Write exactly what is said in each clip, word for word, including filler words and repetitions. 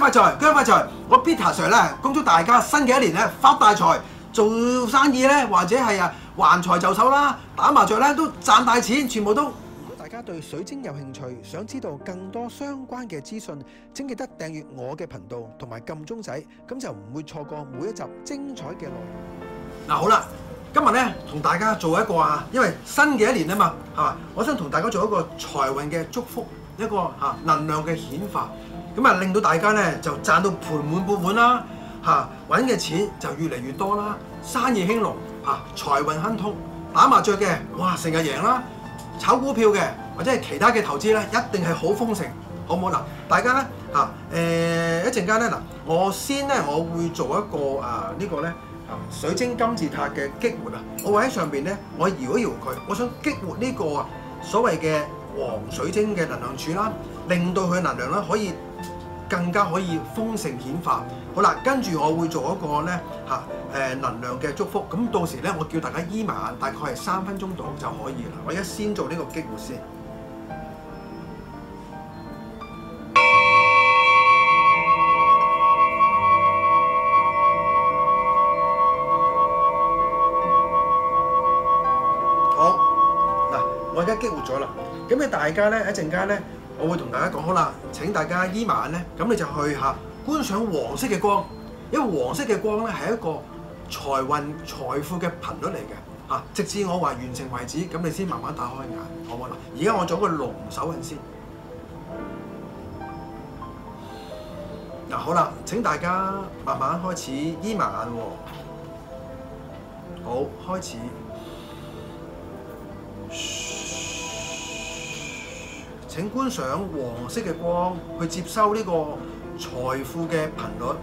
發財，姜發財！我 Peter Sir 咧，恭祝大家新嘅一年咧發大財，做生意咧或者係啊橫財就手啦，打麻雀咧都賺大錢，全部都。如果大家對水晶有興趣，想知道更多相關嘅資訊，請記得訂閱我嘅頻道同埋撳鐘仔，咁就唔會錯過每一集精彩嘅內容。嗱好啦，今日咧同大家做一個啊，因為新嘅一年啊嘛，係嘛，我想同大家做一個財運嘅祝福，一個嚇能量嘅顯化。咁啊，令到大家咧就賺到盆滿缽滿啦，嚇揾嘅錢就越嚟越多啦，生意興隆嚇，財運亨通。打麻雀嘅哇，成日贏啦；炒股票嘅或者係其他嘅投資咧，一定係好豐盛，好唔好嗱？大家咧嚇誒一陣間咧嗱，我先咧我會做一個啊、這個、呢個咧啊水晶金字塔嘅激活啊，我會喺上邊咧我搖一搖佢，我想激活呢個啊所謂嘅黃水晶嘅能量柱啦，令到佢能量咧可以。更加可以豐盛顯化。好啦，跟住我會做一個咧嚇誒能量嘅祝福。咁到時咧，我叫大家依埋眼，大概係三分鐘度就可以啦。我而家先做呢個激活先。好嗱，我而家激活咗啦。咁你大家咧一陣間咧。我會同大家講好啦，請大家依埋眼咧，咁你就去下觀賞黃色嘅光，因為黃色嘅光咧係一個財運財富嘅頻率嚟嘅嚇，直至我話完成為止，咁你先慢慢打開眼，好唔好啦？而家我做個龍手印先。嗱好啦，請大家慢慢開始依埋眼喎。好，開始。請觀賞黃色嘅光去接收呢個財富嘅頻率。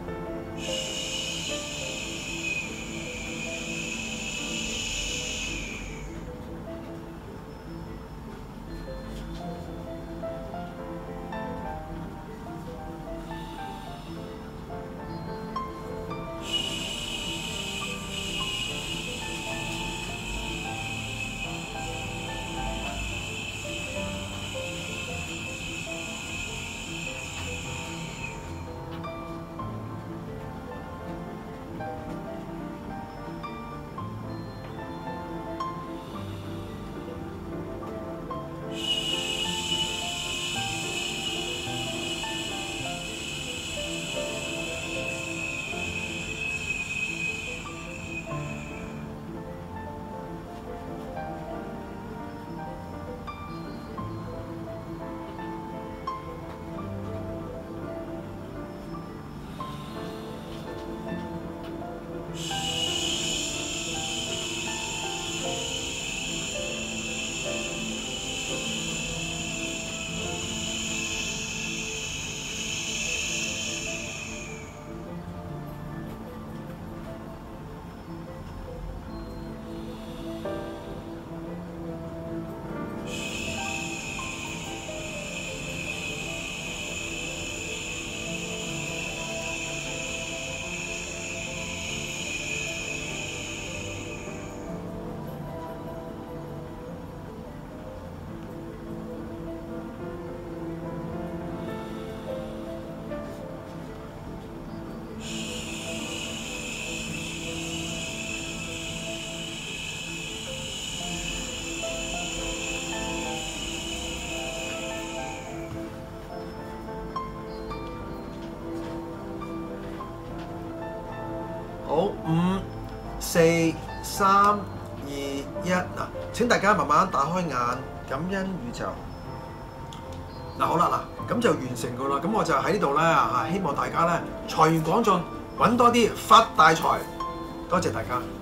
好，五、四、三、二、一嗱，請大家慢慢打開眼，感恩宇宙。嗱好啦嗱，咁就完成噶啦。咁我就喺呢度咧嚇，希望大家咧財源廣進，揾多啲發大財。多謝大家。